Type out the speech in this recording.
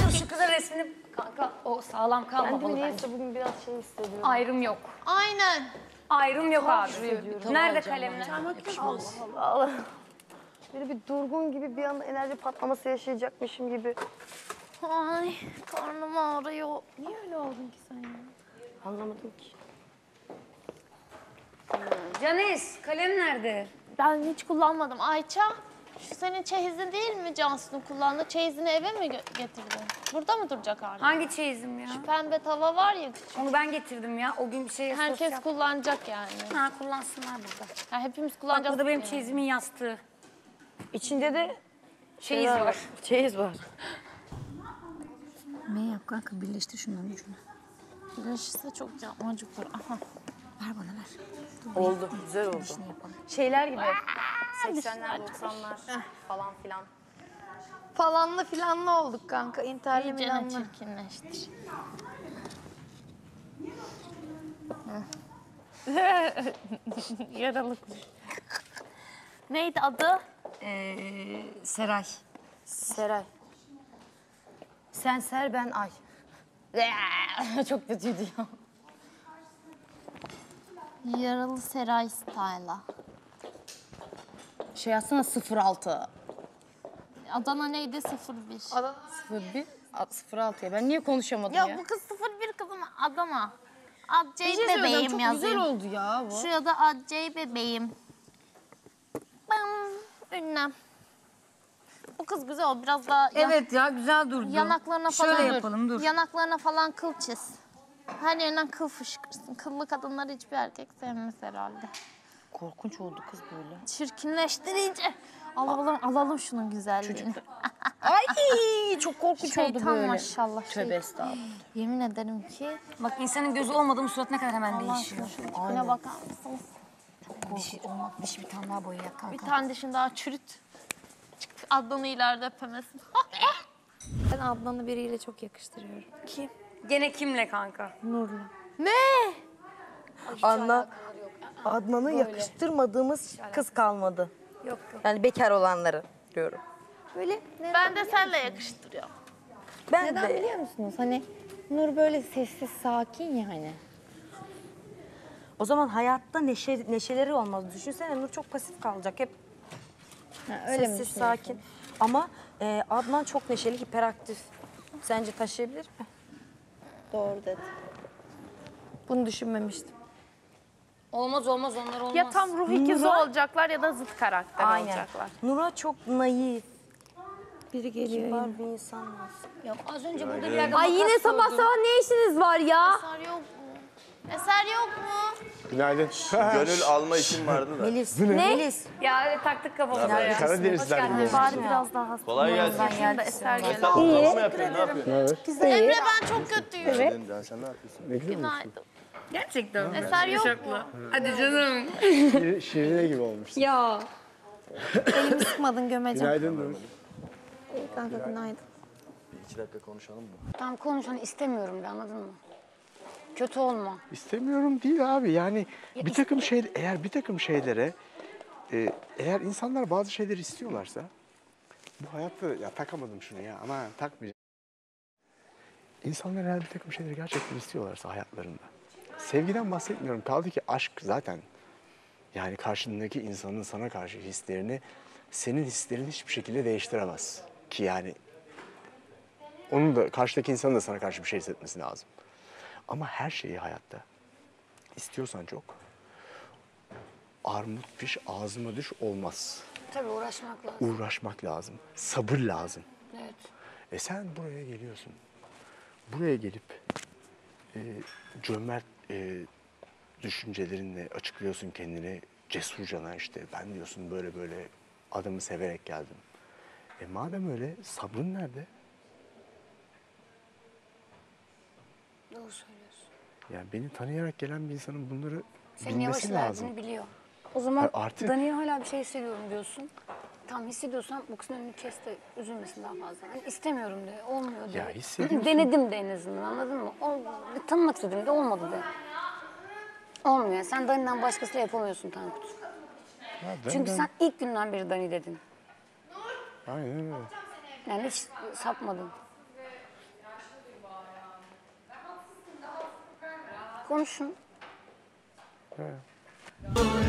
şu kıza resmini kanka o sağlam kalmamalı Kendimi bence. niyeyse bugün biraz şey hissediyorum. Ayrım yok. Aynen. Ayrım yok abi. Nerede kalemler? Allah. Böyle bir durgun gibi bir anda enerji patlaması yaşayacakmışım gibi. Ay karnım ağrıyor. Niye öyle oldun ki sen ya? Anlamadım ki. Canis kalem nerede? Ben hiç kullanmadım. Ayça, şu senin çeyizin değil mi Cansu'nun kullandığı? Çeyizini eve mi getirdin? Burada mı duracak hala? Hangi çeyizim ya? Şu pembe tava var ya. Onu ben getirdim ya. O gün bir şey Herkes kullanacak yani. Ha kullansınlar burada. Ha, hepimiz Bak kullanacağız. burada benim yani. çeyizimin yastığı. İçinde de Çeyiz şeyler var. Çeyiz var. Ne yap kanka, birleştir şunların ucunu. Birleşirse çok yapmacık olur. Aha. Ver bana ver. Oldu, güzel oldu. İşini yapalım. Şeyler gibi. 80'ler, 90'lar falan filan. Falanlı filanlı olduk kanka. İnterli İyice milanlı. çirkinleştir. Yaralık. Neydi adı? Seray. Seray. Sen ser, ben ay. Çok kötüydü ya. Yaralı Seray style'a. Şey yazsana 06. Adana neydi? 01. 01. 06'ya. Ben niye konuşamadım ya? Ya bu kız 01 kızım Adana. Adcey Bir şey söyleyeceğim, bebeğim çok yazayım. güzel oldu ya bu. Şuraya da Adcey bebeğim. Bam, ünlem. Bu kız güzel o biraz daha Evet ya, güzel durdu. yanaklarına falan Şöyle yapalım, dur. Yanaklarına falan kıl çiz. Her yerinden kıl fışkırsın. Kıllı kadınları hiçbir erkek sevmez herhalde. Korkunç oldu kız böyle. Çirkinleştirici. Alalım şunun güzelliğini. Ay çok korkunç oldu Şeytan böyle. maşallah. Tövbe estağfurullah. Yemin ederim ki Bak insanın gözü olmadı mı surat ne kadar hemen Allah değişiyor. aşkına şu tipine bakar mısınız? Dişi bir tane daha boyayak kanka. Bir tane dişin daha çürüt. Çık, Adnan'ı ileride öpemesin. Ben Adnan'ı biriyle çok yakıştırıyorum. Kim? Gene kimle kanka? Nur'la. Adnan'ı yakıştırmadığımız kız kalmadı. Yok yok. Yani bekar olanları diyorum. Böyle Ben de senle yakıştırıyorum. Ben neden de biliyor musunuz? Hani Nur böyle sessiz, sakin yani. o zaman hayatta neşeleri olmaz. Düşünsene Nur çok pasif kalacak. Hep Ha, öyle mi sessiz, düşünüyorsun? sakin. Ama Adnan çok neşeli, hiperaktif. Sence taşıyabilir mi? Doğru dedi. Bunu düşünmemiştim. Olmaz olmaz onlar olmaz. Ya tam ruh ikizi olacaklar ya da zıt karakter olacaklar. Nur'a çok naif, Biri geliyor. yine. kibar bir insan lazım. Ya az önce burada bir yerde Ay yine sabah sabah ne işiniz var ya? Eser yok mu? Eser yok mu? Günaydın. Gönül alma işim vardı da. Melis. Ne? Melis. Ya öyle taktık kafamıza ya. Karadenizler gibi olmuş. Bari biraz daha hasta. Kolay gelsin. Da Eser gel. İyi. Ne yapıyorsun? Ne yapıyorsun? Emre ben çok kötüyüm. Günaydın. Sen ne yapıyorsun? Ne güzel olmuş. Günaydın. Gerçekten. Eser yok mu? Hadi canım. Şirine gibi olmuş. Ya. Elimi sıkmadın gömeceğim. Günaydın Nur. İyi kanka günaydın. Bir iki dakika konuşalım mı? Tamam konuş hani istemiyorum de anladın mı? Kötü olma. İstemiyorum değil abi. Yani bir takım eğer bir takım şeylere eğer insanlar bazı şeyleri istiyorlarsa bu hayatta ya takamadım şunu ya ama takmayacağım. İnsanlar eğer bir takım şeyleri gerçekten istiyorlarsa hayatlarında. Sevgiden bahsetmiyorum. Kaldı ki aşk zaten yani karşındaki insanın sana karşı hislerini senin hislerini hiçbir şekilde değiştiremez. Ki yani onun da karşıdaki insanın da sana karşı bir şey hissetmesi lazım. Ama her şeyi hayatta istiyorsan çok armut piş ağzıma düş olmaz. Tabii uğraşmak lazım. Uğraşmak lazım. Sabır lazım. Evet. Sen buraya geliyorsun. Buraya gelip cömert düşüncelerinle açıklıyorsun kendini cesurcana işte ben diyorsun böyle böyle adamı severek geldim. Madem öyle sabrın nerede? Doğru söylüyorsun. Yani beni tanıyarak gelen bir insanın bunları Senin yavaş bilmesi lazım. ilerlediğini biliyor. O zaman Artık- Dani'ye hala bir şey hissediyorum diyorsun. Tamam hissediyorsan bu kızın önünü kes de üzülmesin daha fazla. Hani istemiyorum de, olmuyor de. Ya hissediyorsun. Denedim de en azından anladın mı? Tanımak istedim de olmadı de. Olmuyor. Sen Dani'den başkasıyla yapamıyorsun Tankut. Çünkü sen ilk günden beri Dani dedin. Aynen öyle. Yani hiç sapmadın. Konuşun. He.